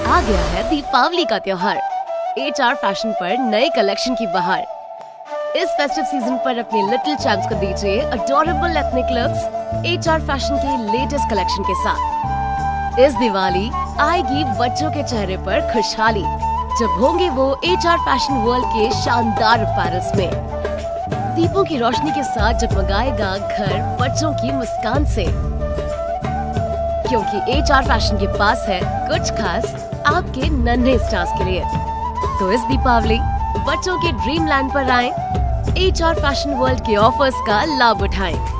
आ गया है दीपावली का त्योहार। HR फैशन पर नए कलेक्शन की बहार। इस फेस्टिव सीजन पर अपने लिटिल चैम्प्स को दीजिए adorable ethnic looks HR fashion के लेटेस्ट कलेक्शन के साथ। इस दिवाली आएगी बच्चों के चेहरे पर खुशहाली जब होंगे वो HR फैशन वर्ल्ड के शानदार पैलेस में। दीपों की रोशनी के साथ जगमगाएगा घर बच्चों की मुस्कान से, क्योंकि HR फैशन के पास है कुछ खास आपके नन्हे स्टार्स के लिए। तो इस दीपावली बच्चों के ड्रीम लैंड पर आएं, HR फैशन वर्ल्ड के ऑफर्स का लाभ उठाएं।